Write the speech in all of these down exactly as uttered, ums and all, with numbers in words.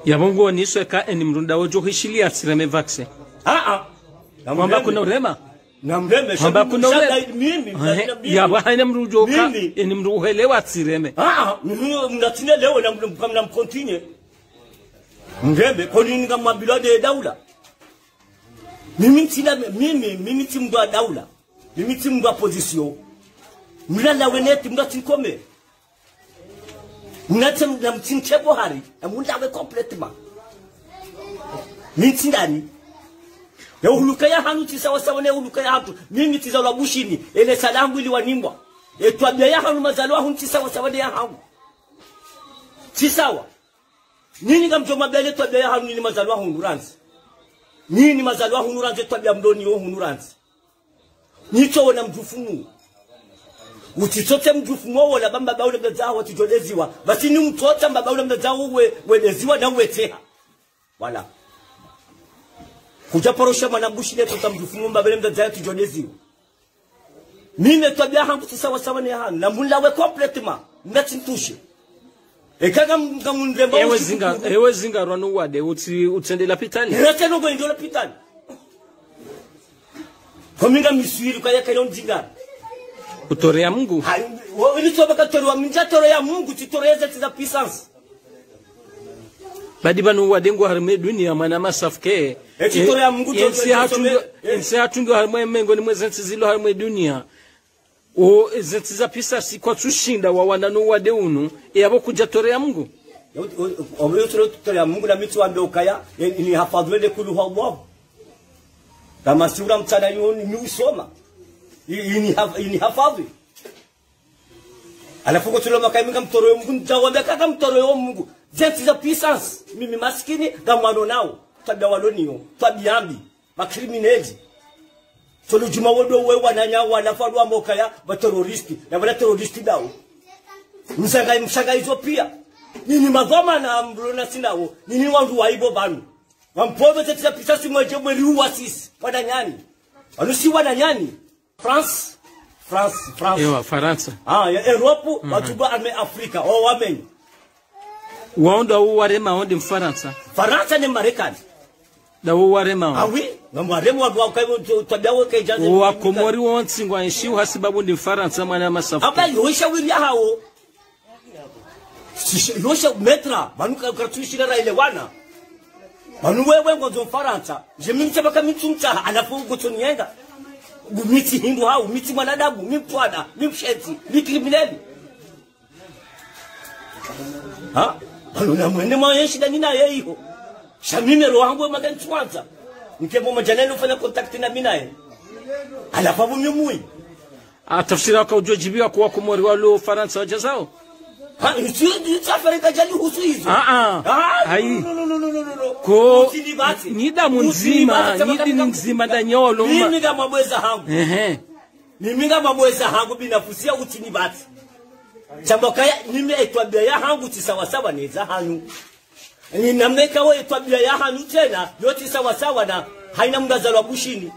ya mungu onisweka eni mrunda wojo hishilia sireme vaxe ah ah kwamba kuna urema na mreme kwamba kuna urema mimi ya bwana mrujoka eni mruhelewa sireme ah mnatina leo na mkamna mkontinye mreme kwa nini ngamwambia de daula mimi tina mimi mimi timu wa daula mimi timu wa position mlala weneti mnatikome mnatem na mtinchebo hari amundawe complètement mintindani ya uhuluka ya hanu tisawa sawa na uhuluka ya hatu mimi tizalwa bushini ele salamu ili wanimwa etwabia ya hanu mazalwa hunu tisawa sawa ya hanu tisawa nini ngamjoma bele twabia ya hanu nini mazalwa hunu ranzi nini mazalwa hunu ranzi twabia mdoni yo hunu ranzi nicho wana mjufunu utitote mjufumo wala bamba baule mdazao watijoleziwa basi ni mtota mbaba ule mdazao we weleziwa na uwetea wala kuja porosha manabushi leto tamjufumo mbaba ule mdazao tijoleziwa mime twabia hangu tisawa sawa ni hanu na mulawe completement mnatintushe ekaga mkamundremba ewe zinga ewe zinga rwanu wade uti utendela pitani rete no go ndola pitani kominga miswiri kwa yaka yo mjinga utorea mungu ili toba katorwa minja torea mungu titoreza tiza puissance badi banu wadengo harme dunia mwana masafke eti torea mungu ensi hatungo ensi hatungo harme mengo ni mwezi zilo harme dunia o zetiza puissance kwa tushinda wa wananu wade unu yabo kuja torea mungu oyo torea mungu na mitu ambe ukaya ni hafadhwele kulu Allah kama sura mtana yoni ni usoma ini ini hafadhi alafu kwa tuloma kaiminga mtoro mungu nitawambia kaka mtoro mungu zeti za puissance mimi maskini gamwano nao tabia waloniyo tabiambi makriminali tolo juma wodo we wananya wana falwa mokaya ba terroristi na wala terroristi dao msanga msanga hizo pia nini magoma na mbrona sinao nini wandu waibo banu wampobe zeti za puissance mweje mweli uwasisi wananyani anusi wananyani France, France, France. Ewa, Faransa. Ah, ya Europe, mm -hmm. Watuba ame Afrika, o wameni. Waonda uwarema ondi Faransa. Faransa ni Marekani. Da uwarema. Ah oui, na mwarema wadwa ukaibu tabia wake jaze. Wa komori wonsi ngwa nshiu hasibabu ndi Faransa mwana masafu. Aba yosha wili hao. Yosha metra, banuka kartushira ra ile wana. Banu wewe ngozo Faransa. Je mimcha baka mitumcha alafu gutonienga. Miti hindu hao, miti mwanadamu, mipwana, mipsheti, mikriminali. Ha? Balo na mwende mayenshi da nina ye hiyo. Shamime roho yangu magani kwanza. Nikemo majanelo fanya contact na mina ye. Alafu mumui. Atafsira kwa ujojibiwa kwa kumori walo Faransa wajazao. Ha, ndio Afrika jali husu hizo. Ah ah. Hai. No no no no no no. Ko nida munzima, nidi nzima da nyolo. Mimi kama mweza hangu. Ehe. Mimi kama mweza hangu binafusia utini bati. Chambokaya mimi etwabia ya hangu tisawa sawa neza hanyu. Ni nameka wewe etwabia ya hanyu tena yote sawa sawa na haina mgazalwa bushini.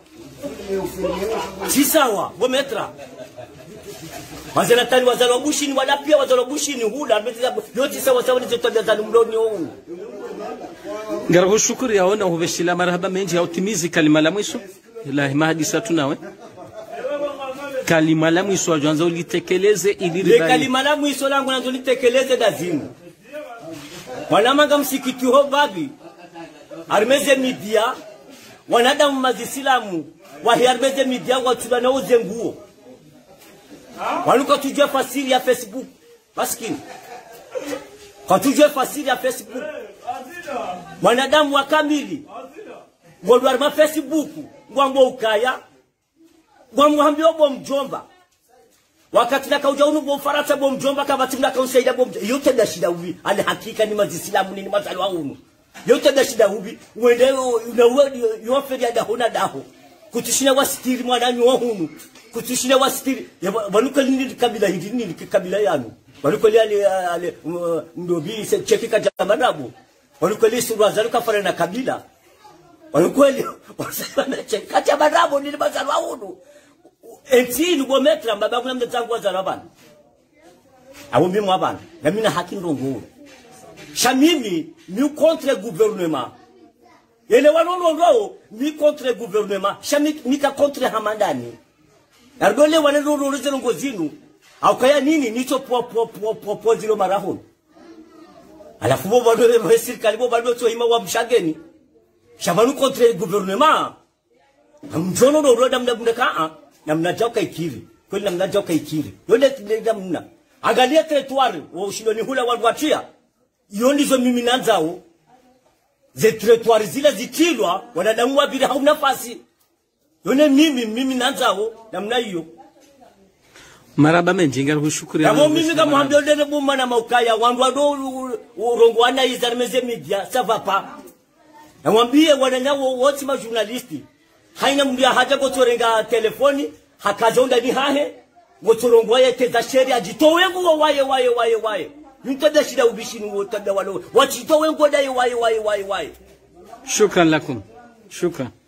Tisawa, bometra. Mazena tani wazalo bushini wala pia wazalo bushini hula yote sawa sawa ni tabia za mloni huu. Ngara shukuru yaona hubeshila marhaba menji hautimizi kalima la mwisho ilahi mahadisa tunawe kalima la mwisho ajanza ulitekeleze ili ribani kalima la mwisho langu nazo litekeleze dazimu wanamanga msikiti ho babi armeze media wanadamu mazisilamu wahiarmeze media watu na uzenguo waluka tujue fasiri ya Facebook maskini kwa tujue fasiri ya Facebook wanadamu wa kamili ngolwa ma Facebook ngwango ukaya ngwamwambia bo mjomba wakati na kauja unu bo Faransa bo mjomba kama timna kausaidia bo yote da shida ubi ali hakika ni mazisilamu ni mazalwa unu yote da shida ubi uende una yofe ya dahona daho kutishina wasitiri mwananyu wa hunu kutishina wasitiri waluka nini kabila hili nini kabila yanu waluka ali ali ndobi cheki kaja manabu waluka li sura zaluka fara na kabila waluka li wasema cheki kaja manabu ni bazalwa hunu enti nugo metra baba kuna mtangu wa zarabana abo mimi mwabana na mimi na haki ndongo Chamimi mi contre gouvernement. Ele wanono ndo mi contre gouvernement. Chami mi ka contre hamandani. Argole wanero ndo zero ngozinu. Au kaya nini nicho po po po po po zero marahon. Alafu bo bado be serikali bo bado to hima wa mshageni. Shamanu contre gouvernement. Mjono ndo ndo damna mnaka namna joka ikiri. Kweli namna joka ikiri. Yole damna. Angalia territoire wa ushindani hula walwatia. Yoni zo mimi nanzao. Ze territoire zile zitilwa wanadamu wa bila hauna nafasi. Yone mimi mimi nanzao namna hiyo. Maraba menjinga kushukuru ya Mungu. Mimi kama mwambie ndene buma na maukaya wandu ndo urongwana izarmeze media ça va pas. Na mwambie wananyawo wote ma journalisti. Haina mbia haja gotorenga telefoni hakajonda ni hahe gotorongwaye teza sheria jitowengu waye waye waye waye. Nitada shida ubishini wotada walo. Wachitowengu dai waye waye waye waye. Shukran lakum. Shukran.